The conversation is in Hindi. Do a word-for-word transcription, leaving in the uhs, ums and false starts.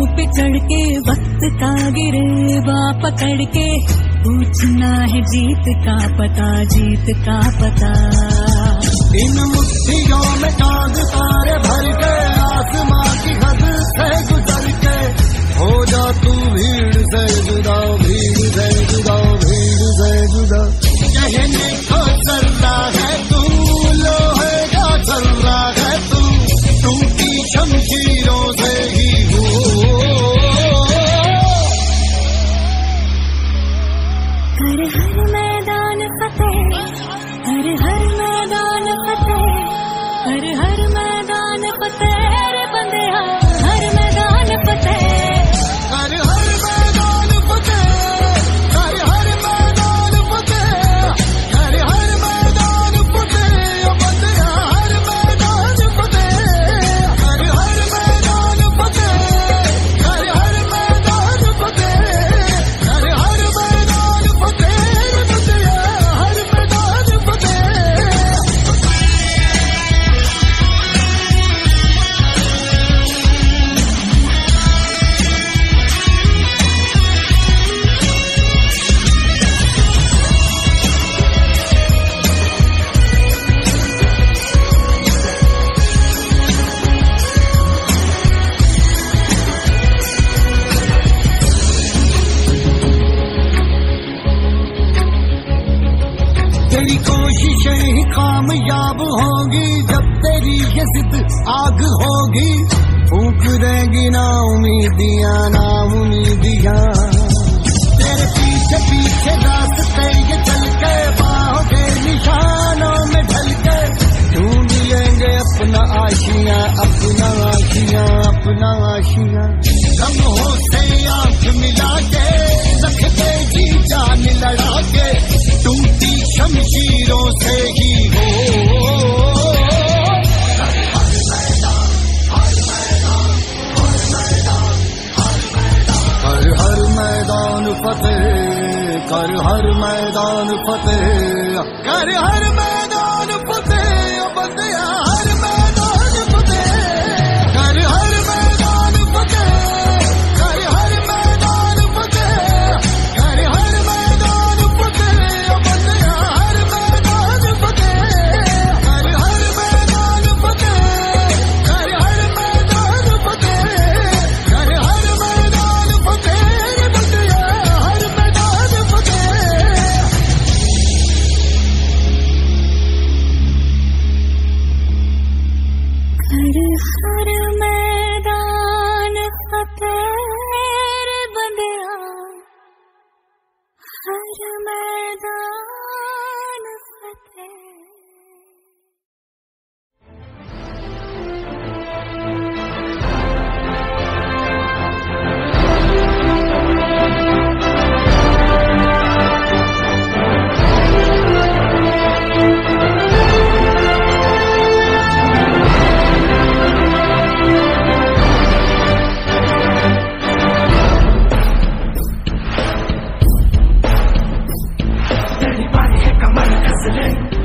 पे चढ़ के वक्त का गिरेबा पकड़ के पूछना है जीत का पता, जीत का पता। इन मुट्ठियों में चांद तारे भर के आसमां की हद से गुजर के हो जा तू भीड़ से जुदा, भीड़ से जुदा, भीड़ से जुदा। कहने को चलता है तू लोहे का चल रहा है तू, टूटी शमशीरों से ही हो। हर हर मैदान फतेह, हर हर मैदान फतेह, हर हर मैदान फतेह रे बंदेया, हर मैदान फतेह, हर हर मैदान फतेह, हर हर मैदान फतेह, हर हर मैदान फतेह बंदेया, हर मैदान फतेह, हर हर मैदान फतेह, हर हर मैदान फतेह, हर हर मैदान फतेह बंदेया, हर मैदान फतेह। तेरी कोशिशें ही कामयाब होंगी जब तेरी ये जिद आग होगी, फूंक देंगी ना उम्मीदियां, ना उम्मीदियां। तेरे पीछे पीछे रास्ते ये चल के बाहों के निशानों में ढल के ढूंढ लेंगे अपना आशियां, अपना आशियां, अपना आशियां। लम्हों से आंख मिला के रख दे जी जान लड़ा के, टूटी शमशीरों से ही हो। हर मैदान, हर मैदान, हर मैदान, हर मैदान, हर हर मैदान फतेह, कर हर मैदान फतेह, कर हर मैदान फतेह बंदेया, हर मैदान फतेह, कर हर मैदान फतेह, कर हर मैदान फतेह, कर हर मैदान फतेह बंदेया, हर मैदान फतेह, कर हर मैदान फतेह, कर हर मैदान फतेह, कर हर मैदान फतेह बंदेया, हर मैदान फतेह। हर हर मैदान फतेह रे बंदेया, हर मैदान फतेह। Everybody, heck, I'm on the